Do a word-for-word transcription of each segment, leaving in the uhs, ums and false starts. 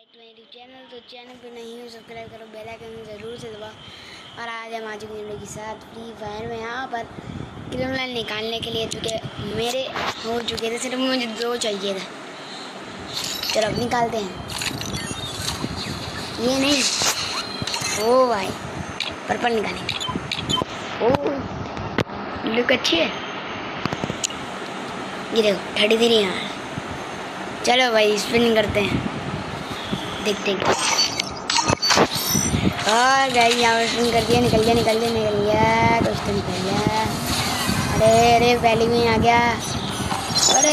तो मेरे चैनल तो चैनल पे नहीं हो सब्सक्राइब करो, बेल आइकन ज़रूर से दबाओ। और आज हम आ चुके हैं के साथ फ्री फायर में यहाँ पर क्रिमिनल निकालने के लिए, चुके मेरे हो चुके थे, सिर्फ मुझे दो चाहिए था। चलो अब निकालते हैं। ये नहीं, ओ भाई पर्पल निकालेंगे। ओ लुक अच्छी है, ये देखो थर्टी थ्री यहाँ। चलो भाई स्पिन करते हैं, देखते हैं। और गाइस यहाँ स्पिन कर दिया, निकल गया निकल गया निकल गया कुछ तो निकल गया। अरे अरे पहले में आ गया, अरे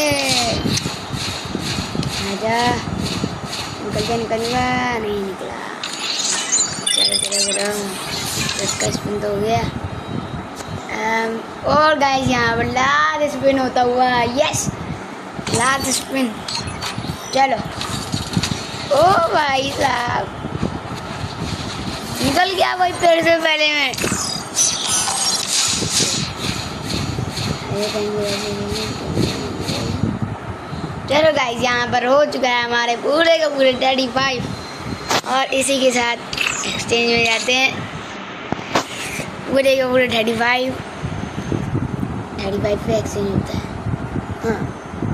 आजा, निकल गया निकल गया नहीं निकला। चलो चलो चलो इसका स्पिन तो हो गया। um, और गाइस यहाँ पर लास्ट स्पिन होता हुआ, यस लास्ट स्पिन। चलो ओ भाई साहब निकल गया भाई पेड़ से पहले में। चलो गाइस यहाँ पर हो चुका है हमारे पूरे का पूरे थर्टी फाइव, और इसी के साथ एक्सचेंज में जाते हैं। पूरे का पूरे थर्टी फाइव थर्टी फाइव पे एक्सचेंज होता है। हाँ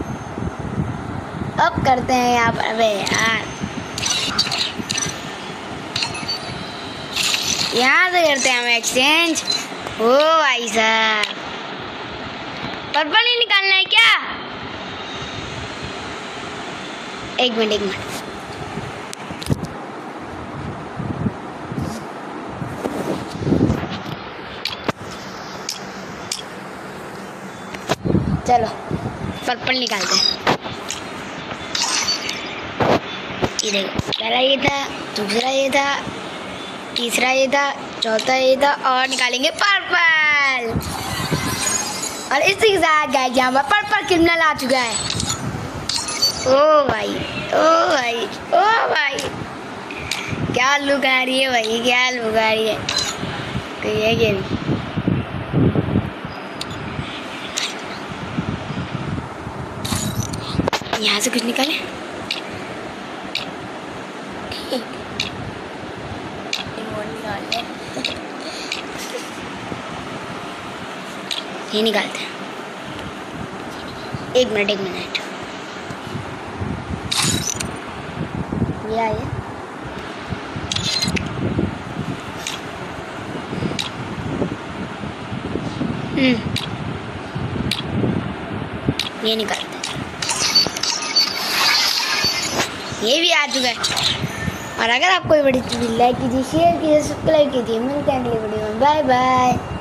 अब करते हैं यहाँ पर, अबे यार यहाँ से करते हैं हम एक्सचेंज। ओ भाई साहब पर्पल ही निकालना है क्या? एक मिनट एक मिनट चलो पर्पल निकालते हैं। ये देखो पहला ये था, दूसरा ये था, तीसरा ये था, चौथा ये था, और निकालेंगे पर्पल। और इसी के साथ गाइस यहाँ पर पर्पल क्रिमिनल आ चुका है। ओ भाई ओ भाई ओ भाई क्या लुक आ रही है भाई, क्या लुक आ रही है। तो ये गेम यहाँ से कुछ निकाले, ये निकालते हैं। एक मिनट एक मिनट ये आए, हम्म ये निकालते हैं। ये भी आ चुका है। और अगर आपको ये वीडियो अच्छी लगी, लाइक कीजिए, शेयर कीजिए, सब्सक्राइब कीजिए। मिलते हैं अगले वीडियो में, बाय बाय।